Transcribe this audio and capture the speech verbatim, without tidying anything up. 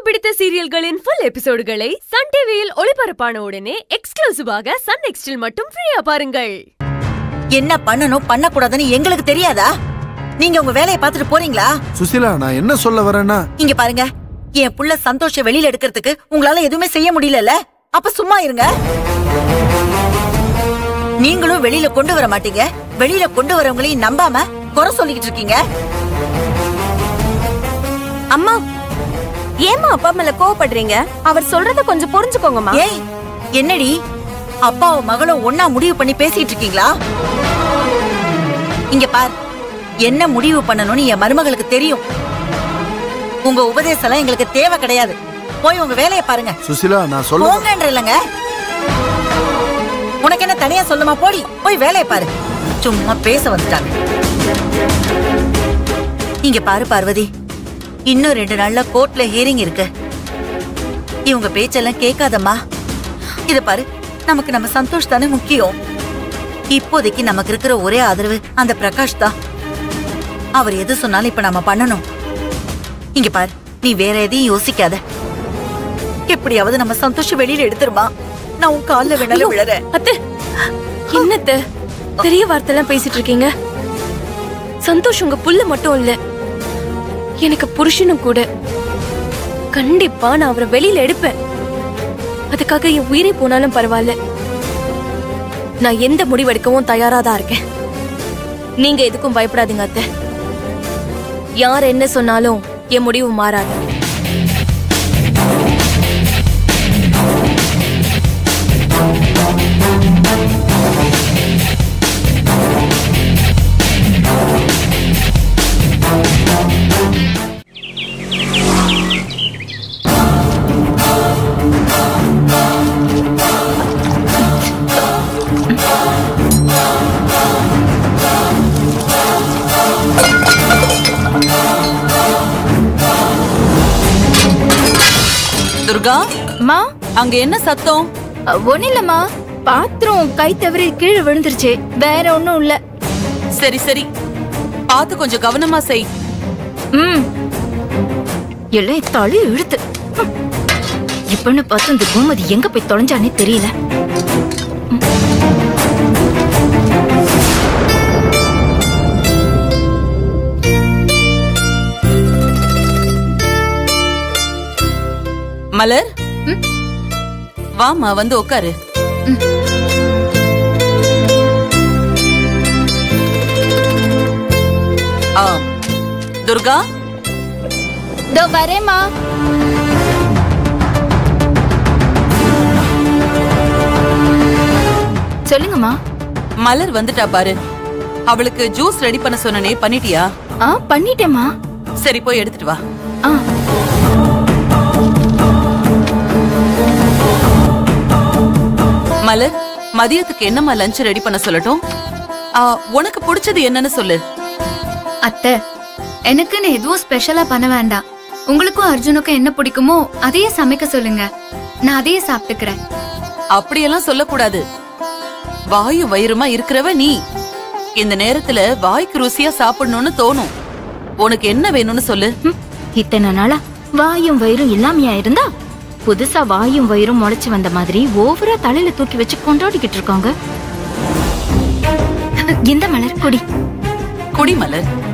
பிடித்த சீரியல்களின் full எபிசோடுகளை Sun டிவியில் ஒளிபரப்பான உடனே எக்ஸ்க்ளூசிவாக சன் நெக்ஸ்டில் மட்டும் ஃப்ரீயா பாருங்கள். என்ன பண்ணனும் பண்ண கூடாதுன்னு எங்களுக்கு தெரியாதா? நீங்க உங்க வேலையை பார்த்துட்டு போறீங்களா? சுசிலா, நான் என்ன சொல்ல வரேன்னா, இங்க பாருங்க, என் புள்ள சந்தோஷ வெளியில எடுக்கிறதுக்கு உங்களால எதுவுமே செய்ய முடியலல, அப்ப சும்மா இருங்க. நீங்களும் வெளியில கொண்டு வர மாட்டீங்க, வெளியில கொண்டு வரவங்களையும் நம்பாம குறை சொல்லிக்கிட்டு இருக்கீங்க. அம்மா, ஏமா அப்பா மேல கோவப்படுறீங்க? அவர் சொல்றத கொஞ்சம் புரிஞ்சுக்கோங்கம்மா. ஏய், என்னடி அப்பாவும் மகளும் ஒன்னா முடிவு பண்ணி பேசிட்டு இருக்கீங்களா? இங்க பார், என்ன முடிவு பண்ணணும்னு என் மருமகளுக்கு தெரியும். உங்க உபதேசம் எங்களுக்கு தேவை கிடையாது. போய் உங்க வேலையை பாருங்க. சுசிலா, நான் சொல்ல போங்கன்ற இல்லங்க. உனக்கு என்ன தனியா சொல்லுமா? போடி, போய் வேலையை பாரு. சும்மா பேச வந்துட்டாங்க. இங்க பாரு பார்வதி, இன்னும் ரெண்டு நாள்ல கோர்ட்ல ஹியரிங் இருக்கு. இவங்க பேச்செல்லாம் கேட்காதம்மா. இத பாரு, நமக்கு நம்ம சந்தோஷ் தானே முக்கியம். இப்போதைக்கு நமக்கு இருக்கிற ஒரே ஆதரவு அந்த பிரகாஷ் தான். அவர் எது சொன்னாலும் இப்ப நம்ம பண்ணணும். இங்க பாரு, நீ வேற எதையும் யோசிக்காத. எப்படியாவது நம்ம சந்தோஷம் வெளியில எடுத்துருமா. நான் உன் கால்ல வேணாலும் விழறேன். அத்தை, என்னத்த பெரிய வார்த்தை எல்லாம் பேசிட்டு இருக்கீங்க? சந்தோஷ் உங்க புள்ள மட்டும் இல்ல, எனக்கு புருஷனும் கூட. கண்டிப்பா நான் அவரை வெளியில எடுப்பேன். அதுக்காக என் உயிரை போனாலும் பரவாயில்ல. நான் எந்த முடிவெடுக்கவும் தயாரா தான் இருக்கேன். நீங்க எதுக்கும் பயப்படாதீங்க அத்தை. யார் என்ன சொன்னாலும் என் முடிவு மாறாது. துர்கா, மா, அங்க என்ன சத்தம்? ஒண்ணு இல்லம்மா, பாத்திரம் கை தவறி கீழே விழுந்துருச்சு, வேற ஒண்ணும் இல்ல. சரி சரி, பாத்து கொஞ்சம் கவனமா செய். ம், எல்லாம் தள்ளி இழுத்து. இப்பன்னு பார்த்து இந்த கோமதி எங்க போய் தொலைஞ்சானே தெரியல. மலர், வாமா வந்து உட்காரு. ஆ, துர்கா, தோ வரேம்மா. சொல்லுங்கம்மா. மலர் வந்துட்டா பாரு. அவளுக்கு ஜூஸ் ரெடி பண்ண சொன்னனே, பண்ணிட்டியா? ஆ, பண்ணிட்டேம்மா. சரி, போய் எடுத்துட்டு வா. ஆ. மலர், மதியத்துக்கு என்னம்மா லஞ்ச் ரெடி பண்ண சொல்லட்டும்? உனக்கு பிடிச்சது என்னன்னு சொல்லு. அத்தை, எனக்குன்னு எதுவும் ஸ்பெஷலா பண்ண வேண்டாம். உங்களுக்கும் அர்ஜுனுக்கும் என்ன பிடிக்குமோ அதையே சமைக்க சொல்லுங்க, நான் அதையே சாப்பிட்டுக்கிறேன். அப்படியெல்லாம் சொல்லக்கூடாது. வாயு வயிறுமா இருக்கிறவ நீ. இந்த நேரத்துல வாய்க்கு ருசியா சாப்பிடணும்னு தோணும். உனக்கு என்ன வேணும்னு சொல்லு. இத்தனை நாளா வாயும் வயிறும் இல்லாமையா இருந்தா, புதுசா வாயும் வயிறும் முளைச்சு வந்த மாதிரி ஓவரா தலையில தூக்கி வச்சு கொண்டாடிக்கிட்டு இருக்காங்க. இந்த மலர் குடி. குடி மலர்.